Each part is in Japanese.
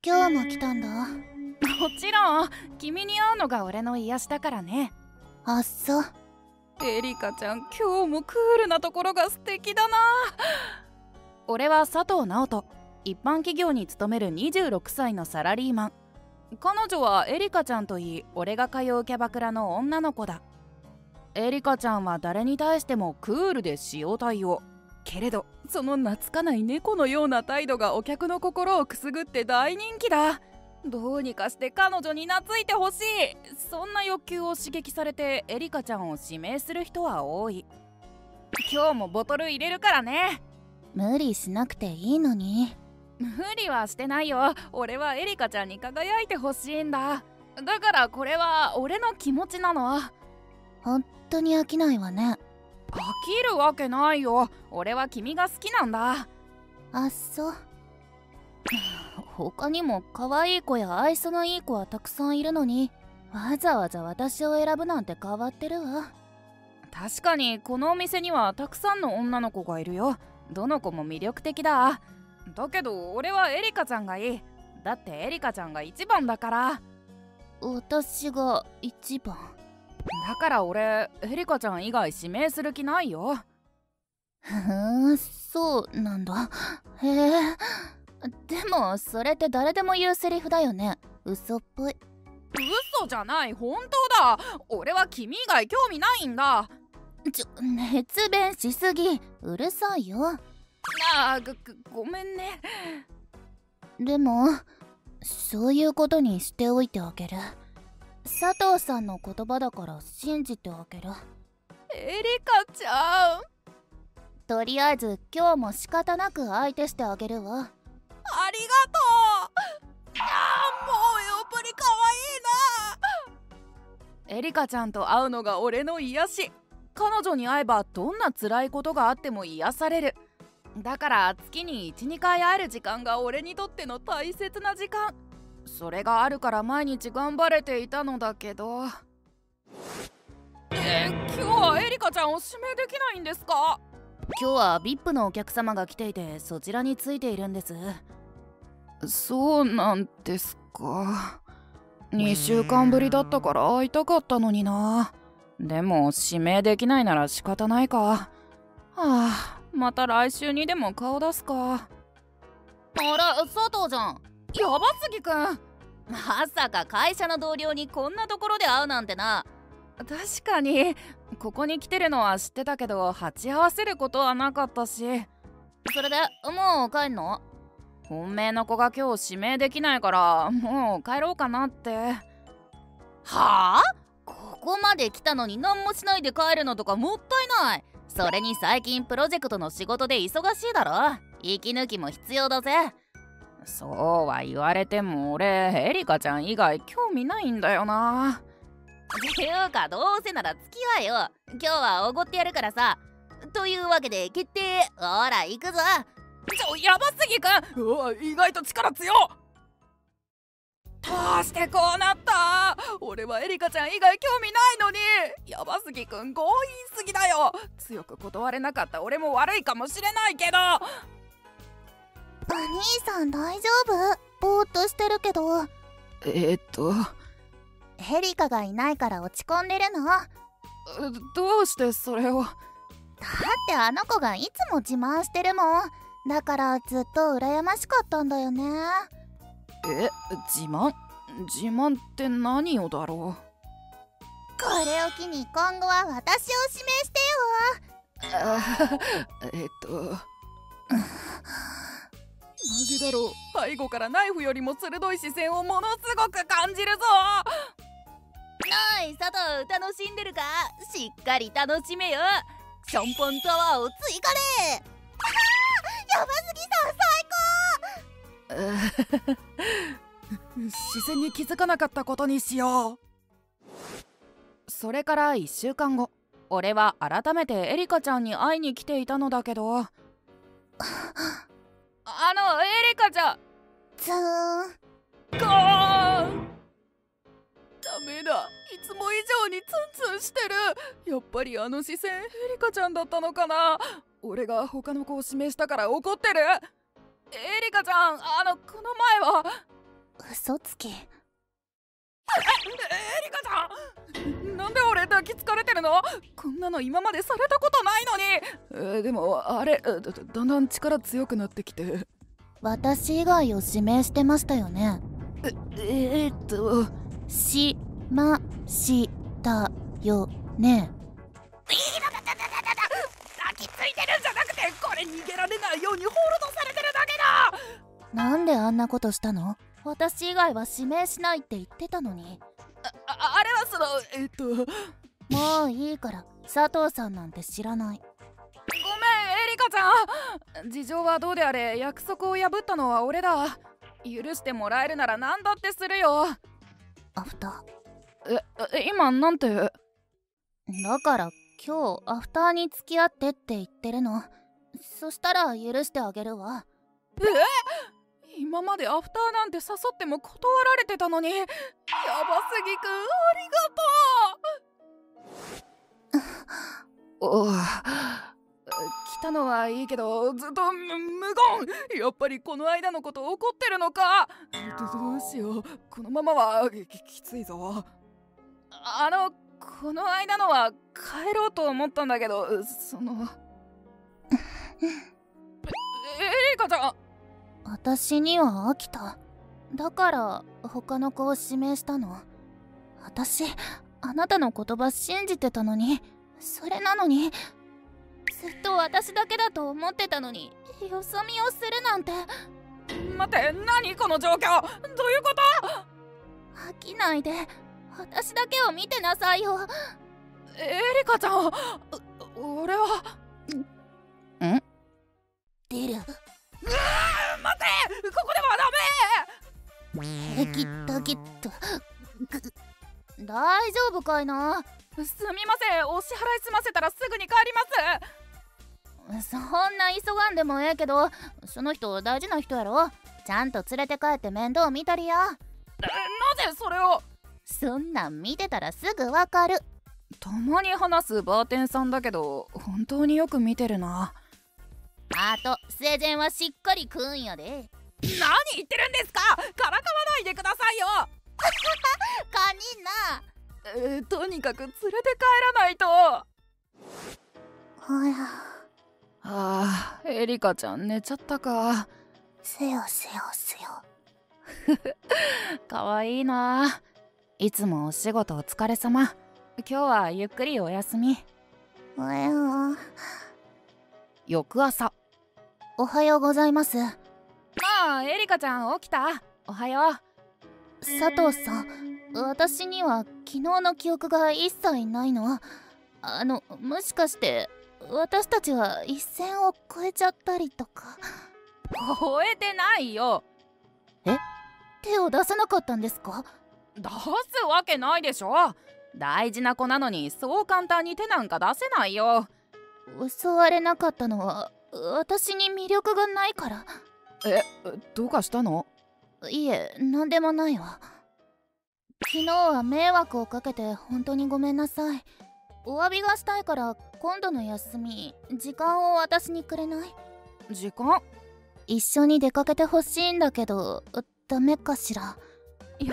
今日も来たんだ。 もちろん、君に会うのが俺の癒しだからね。 あっそ。 エリカちゃん、今日もクールなところが素敵だな。俺は佐藤直人、一般企業に勤める26歳のサラリーマン。彼女はエリカちゃんといい、俺が通うキャバクラの女の子だ。エリカちゃんは誰に対してもクールで塩対応。けれどその懐かない猫のような態度がお客の心をくすぐって大人気だ。どうにかして彼女に懐いてほしい。そんな欲求を刺激されてエリカちゃんを指名する人は多い。今日もボトル入れるからね。 無理しなくていいのに。 無理はしてないよ。俺はエリカちゃんに輝いてほしいんだ。だからこれは俺の気持ちなの。 本当に飽きないわね。 飽きるわけないよ。俺は君が好きなんだ。 あっそ。他にも可愛い子や愛想のいい子はたくさんいるのに、わざわざ私を選ぶなんて変わってるわ。 確かにこのお店にはたくさんの女の子がいるよ。どの子も魅力的だ。だけど俺はエリカちゃんがいい。だってエリカちゃんが一番だから。 私が一番。 だから俺エリカちゃん以外指名する気ないよ。 そうなんだ。へえ。でもそれって誰でも言うセリフだよね。嘘っぽい。 嘘じゃない、本当だ。俺は君以外興味ないんだ。 熱弁しすぎ。うるさいよ。 ごめんね。 でもそういうことにしておいてあげる。佐藤さんの言葉だから信じてあげる。 エリカちゃん、 とりあえず今日も仕方なく相手してあげるわ。 ありがとう。もうやっぱり可愛いな。エリカちゃんと会うのが俺の癒し。彼女に会えばどんな辛いことがあっても癒される。だから月に 1,2 回会える時間が俺にとっての大切な時間。それがあるから毎日頑張れていたのだけど。今日はエリカちゃんを指名できないんですか？ 今日は VIP のお客様が来ていて、そちらについているんです。 そうなんですか。2週間ぶりだったから会いたかったのにな。でも指名できないなら仕方ないか。はあ、また来週にでも顔出すか。 あら、佐藤じゃん。 やばすぎくん。 まさか会社の同僚にこんなところで会うなんてな。 確かにここに来てるのは知ってたけど鉢合わせることはなかったし。 それでもう帰んの？ 本命の子が今日指名できないからもう帰ろうかなって。 はあ？ここまで来たのに何もしないで帰るのとかもったいない。それに最近プロジェクトの仕事で忙しいだろ。息抜きも必要だぜ。 そうは言われても俺エリカちゃん以外興味ないんだよな。 ていうかどうせなら付き合えよ。今日はおごってやるからさ。というわけで決定。ほら行くぞ。 やばすぎくん。うわ、意外と力強っ。どうしてこうなった？俺はエリカちゃん以外興味ないのに。やばすぎくん強引すぎだよ。強く断れなかった俺も悪いかもしれないけど。 お兄さん大丈夫？ぼーっとしてるけど。エリカがいないから落ち込んでるの？ どうしてそれを？ だってあの子がいつも自慢してるもん。だからずっと羨ましかったんだよね。 自慢って何をだろう。 これを機に今後は私を指名してよ。 なぜだろう。背後からナイフよりも鋭い視線をものすごく感じるぞ。 おい佐藤、楽しんでるか？しっかり楽しめよ。シャンパンタワーを追加で。やばすぎさん最高。 視線に気づかなかったことにしよう。それから1週間後、俺は改めてエリカちゃんに会いに来ていたのだけどエリカちゃん。 ツーン。 ダメだ、いつも以上にツンツンしてる。やっぱりあの視線エリカちゃんだったのかな。俺が他の子を指名したから怒ってる。エリカちゃん、この前は。 嘘つき。 エリカちゃん、なんで俺抱きつかれてるの？こんなの今までされたことないのに。でもあれ だんだん力強くなってきて。 私以外を指名してましたよね。しましたよね。 抱きついてるんじゃなくて、これ逃げられないようにホールドされてるだけだ。 なんであんなことしたの？私以外は指名しないって言ってたのに。 あれはそのもういいから、佐藤さんなんて知らない。 ごめんエリカちゃん、事情はどうであれ約束を破ったのは俺だ。許してもらえるなら何だってするよ。 アフタ今なんて？ ーだから今日アフターに付き合ってって言ってるの。そしたら許してあげるわ。 今までアフターなんて誘っても断られてたのに。やばすぎくん、ありがとう。来たのはいいけどずっと無言。やっぱりこの間のこと怒ってるのか。どうしよう、このままはきついぞ。この間のは帰ろうと思ったんだけど、エリカちゃん。 私には飽きた。だから他の子を指名したの。私あなたの言葉信じてたのに。それなのにずっと私だけだと思ってたのに、よそ見をするなんて。 待って、何この状況、どういうこと？ 飽きないで、私だけを見てなさいよ。 エリカちゃん、俺は出る。 待って、ここではダメ。 平気だけど。大丈夫かいな？ すみません、お支払い済ませたらすぐに帰ります。そんな急がんでもええけど、その人大事な人やろ。ちゃんと連れて帰って面倒見たりや。 なぜそれを？ そんなん見てたらすぐわかる。 たまに話すバーテンさんだけど本当によく見てるな。 あと生前はしっかり食うんやで。 何言ってるんですか？からかわないでくださいよ。 カニな。 とにかく連れて帰らないと。エリカちゃん寝ちゃったか。 せよせよせよ。 かわいいな。いつもお仕事お疲れ様。今日はゆっくりお休み。翌朝。 おはようございます。 エリカちゃん起きた？おはよう。 佐藤さん、私には昨日の記憶が一切ないの。もしかして私たちは一線を越えちゃったりとか。 越えてないよ。 手を出さなかったんですか？ 出すわけないでしょ。大事な子なのにそう簡単に手なんか出せないよ。 襲われなかったのは私に魅力がないから。 どうかしたの？ いえ、なんでもないわ。昨日は迷惑をかけて本当にごめんなさい。お詫びがしたいから今度の休み時間を私にくれない？ 時間？ 一緒に出かけてほしいんだけどダメかしら？ 喜んで。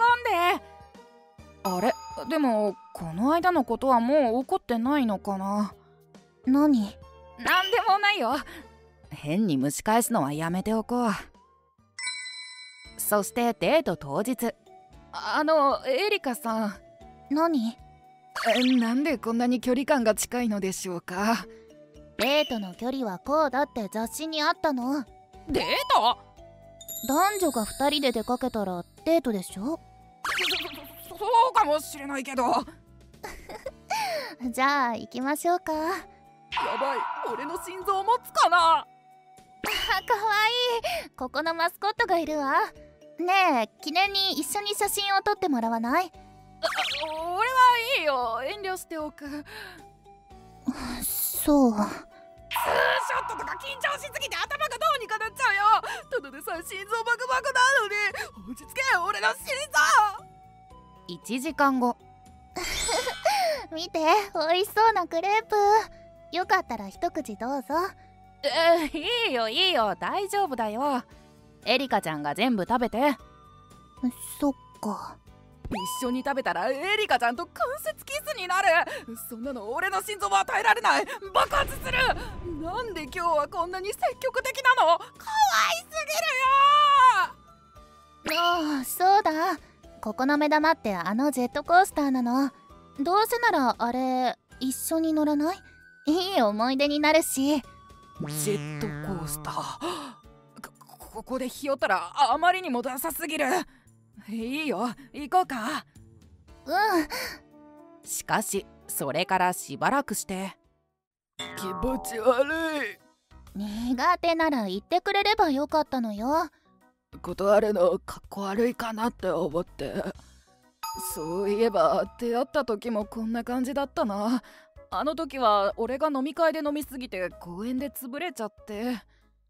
あれ、でもこの間のことはもう怒ってないのかな？ 何？ なんでもないよ。変に蒸し返すのはやめておこう。そしてデート当日。エリカさん。 何？ なんでこんなに距離感が近いのでしょうか？ デートの距離はこうだって雑誌にあったの。 デート？ 男女が2人で出かけたらデートでしょ？ そうかもしれないけど。 じゃあ行きましょうか。 やばい、俺の心臓持つかな。 かわいい。ここのマスコットがいるわ。ねえ、記念に一緒に写真を撮ってもらわない？ 俺はいいよ、遠慮しておく。 そう。 ツーショットとか緊張しすぎて頭がどうにかなっちゃうよ。ただでさえ心臓バクバクなのに。落ち着け、俺の心臓。1時間後。 見て、美味しそうなクレープ。よかったら一口どうぞ。 いいよいいよ、大丈夫だよ。エリカちゃんが全部食べて。 そっか。 一緒に食べたらエリカちゃんと関節キスになる。そんなの俺の心臓は耐えられない。爆発する。なんで今日はこんなに積極的なの。かわいすぎるよ。 ああ、そうだ。ここの目玉ってあのジェットコースターなの。どうせならあれ一緒に乗らない？いい思い出になるし。 ジェットコースター。ここでひよったらあまりにもダサすぎる。いいよ、行こうか。 うん。 しかしそれからしばらくして、気持ち悪い。 苦手なら言ってくれればよかったのよ。 断るのかっこ悪いかなって思って。そういえば出会った時もこんな感じだったな。あの時は俺が飲み会で飲みすぎて公園で潰れちゃって。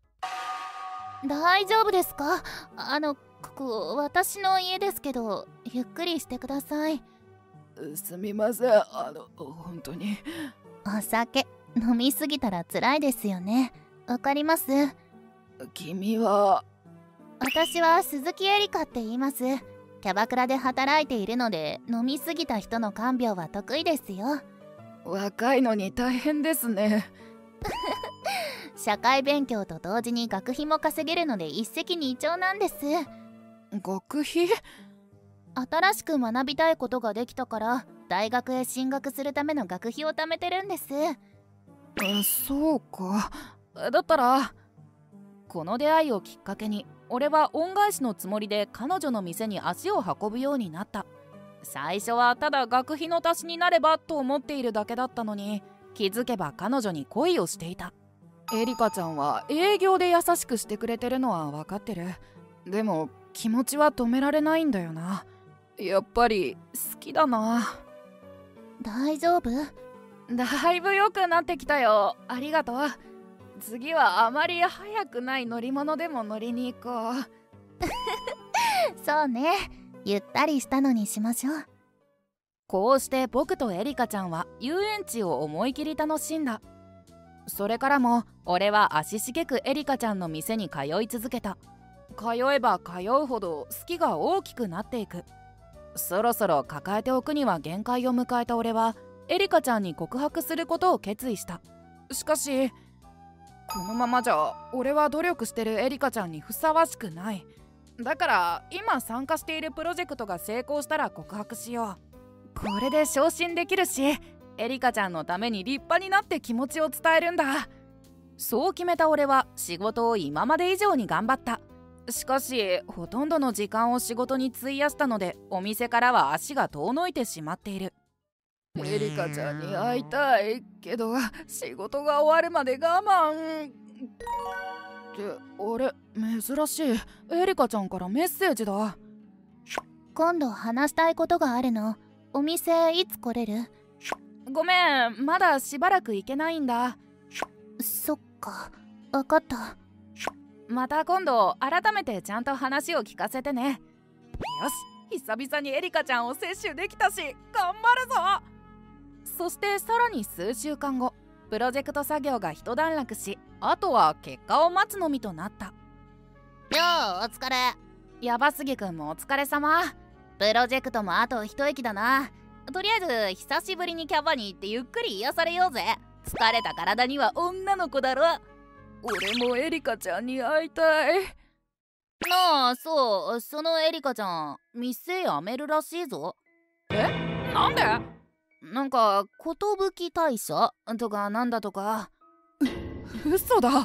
大丈夫ですか？ここ私の家ですけど、ゆっくりしてください。 すみません。本当に。 お酒飲みすぎたら辛いですよね。わかります？ 君は？ 私は鈴木エリカって言います。キャバクラで働いているので、飲みすぎた人の看病は得意ですよ。 若いのに大変ですね。 社会勉強と同時に学費も稼げるので一石二鳥なんです。 学費？ 新しく学びたいことができたから大学へ進学するための学費を貯めてるんです。 そうか。だったらこの出会いをきっかけに俺は恩返しのつもりで彼女の店に足を運ぶようになった。最初はただ学費の足しになればと思っているだけだったのに、気づけば彼女に恋をしていた。エリカちゃんは営業で優しくしてくれてるのは分かってる。でも気持ちは止められないんだよな。やっぱり好きだな。 大丈夫？ だいぶ良くなってきたよ。ありがとう。次はあまり速くない乗り物でも乗りに行こう。 そうね。ゆったりしたのにしましょう。 こうして僕とエリカちゃんは遊園地を思い切り楽しんだ。それからも俺は足しげくエリカちゃんの店に通い続けた。通えば通うほど好きが大きくなっていく。そろそろ抱えておくには限界を迎えた俺はエリカちゃんに告白することを決意した。しかしこのままじゃ俺は努力してるエリカちゃんにふさわしくない。だから今参加しているプロジェクトが成功したら告白しよう。これで昇進できるし、エリカちゃんのために立派になって気持ちを伝えるんだ。そう決めた俺は仕事を今まで以上に頑張った。しかしほとんどの時間を仕事に費やしたので、お店からは足が遠のいてしまっている。エリカちゃんに会いたいけど仕事が終わるまで我慢ってあれ、珍しい。エリカちゃんからメッセージだ。 今度話したいことがあるの。お店いつ来れる？ ごめん、まだしばらく行けないんだ。 そっか、わかった。 また今度改めてちゃんと話を聞かせてね。よし、久々にエリカちゃんを摂取できたし頑張るぞ。そしてさらに数週間後、プロジェクト作業が一段落し、あとは結果を待つのみとなった。 よー、お疲れ。 ヤバスギくんもお疲れ様。 プロジェクトもあと一息だな。とりあえず久しぶりにキャバに行ってゆっくり癒されようぜ。疲れた体には女の子だろ。 俺もエリカちゃんに会いたい。 なあ、そう、そのエリカちゃん店辞めるらしいぞ。 え？なんで？ なんか寿大社とかなんだとか。 嘘だ。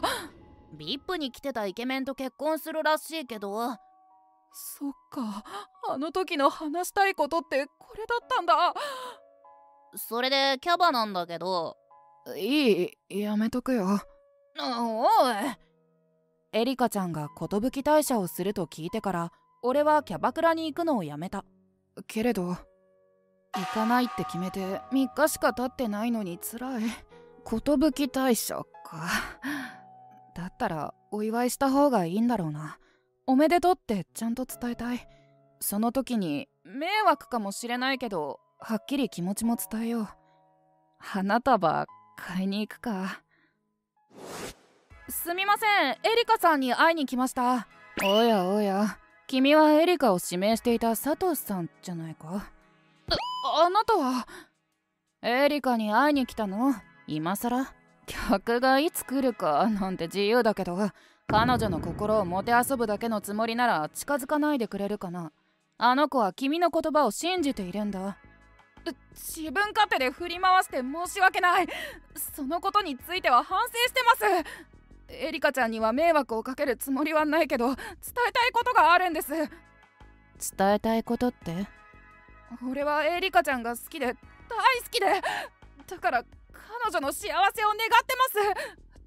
VIP に来てたイケメンと結婚するらしいけど。 そっか、あの時の話したいことってこれだったんだ。 それでキャバなんだけど。 いい、やめとくよ。 おい。 エリカちゃんが寿大社をすると聞いてから俺はキャバクラに行くのをやめた。けれど行かないって決めて3日しか経ってないのに辛い。寿大社か。だったらお祝いした方がいいんだろうな。おめでとうってちゃんと伝えたい。その時に迷惑かもしれないけどはっきり気持ちも伝えよう。花束買いに行くか。すみません、エリカさんに会いに来ました。おやおや、 君はエリカを指名していたサトシさんじゃないか。あなたはエリカに会いに来たの？今さら？客がいつ来るかなんて自由だけど、彼女の心をもてあそぶだけのつもりなら近づかないでくれるかな。あの子は君の言葉を信じているんだ。自分勝手で振り回して申し訳ない。そのことについては反省してます。エリカちゃんには迷惑をかけるつもりはないけど、伝えたいことがあるんです。伝えたいことって？ 俺はエリカちゃんが好きで大好きで、だから彼女の幸せを願ってます。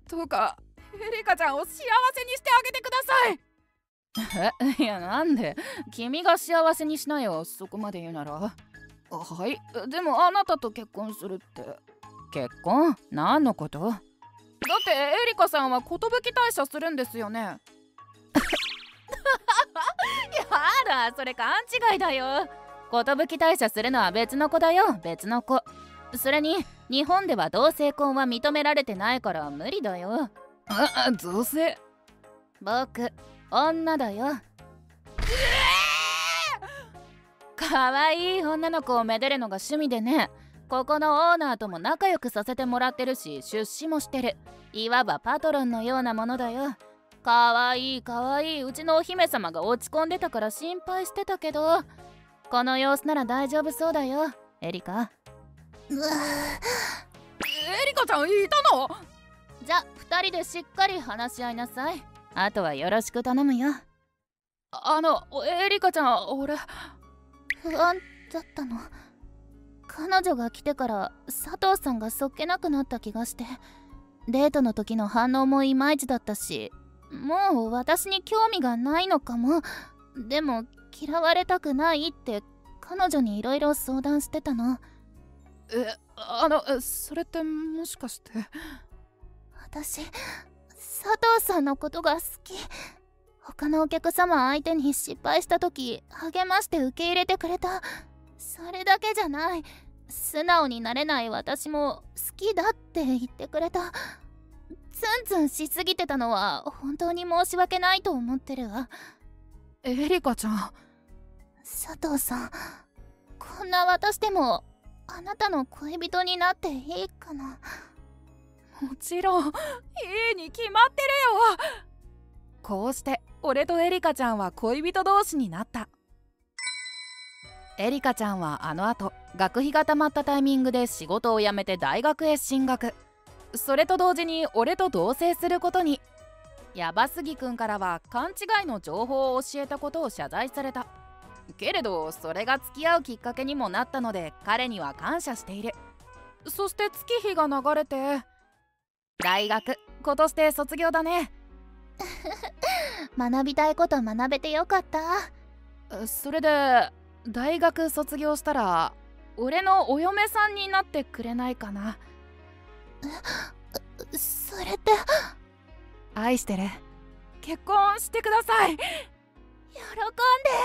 どうかエリカちゃんを幸せにしてあげてください。いや、なんで？君が幸せにしなよ、そこまで言うなら。はい、でもあなたと結婚するって。結婚？何のこと？だってエリカさんは寿退社するんですよね。やだ、それ勘違いだよ。寿退社するのは別の子だよ、別の子。それに日本では同性婚は認められてないから無理だよ。同性？僕女だよ。かわいい女の子をめでるのが趣味でね。ここのオーナーとも仲良くさせてもらってるし、出資もしてる。いわばパトロンのようなものだよ。かわいいかわいい。うちのお姫様が落ち込んでたから心配してたけど、この様子なら大丈夫そうだよ、エリカ。エリカちゃんいたの？じゃあ2人でしっかり話し合いなさい。あとはよろしく頼むよ。エリカちゃん、俺不安だったの。彼女が来てから佐藤さんがそっけなくなった気がして、デートの時の反応もいまいちだったし、もう私に興味がないのかも。でも嫌われたくないって彼女にいろいろ相談してたの。 それってもしかして。 私佐藤さんのことが好き。他のお客様相手に失敗した時励まして受け入れてくれた。それだけじゃない。素直になれない私も好きだって言ってくれた。ツンツンしすぎてたのは本当に申し訳ないと思ってるわ。 エリカちゃん。 佐藤さん、こんな私でもあなたの恋人になっていいかな？ もちろんいいに決まってるよ。こうして俺とエリカちゃんは恋人同士になった。エリカちゃんはあの後学費がたまったタイミングで仕事を辞めて大学へ進学。それと同時に俺と同棲することに。ヤバスギくんからは勘違いの情報を教えたことを謝罪された。けれどそれが付き合うきっかけにもなったので彼には感謝している。そして月日が流れて、大学今年で卒業だね。 学びたいこと学べてよかった。 それで大学卒業したら俺のお嫁さんになってくれないかな？ それって。 愛してる。結婚してください。 喜んで。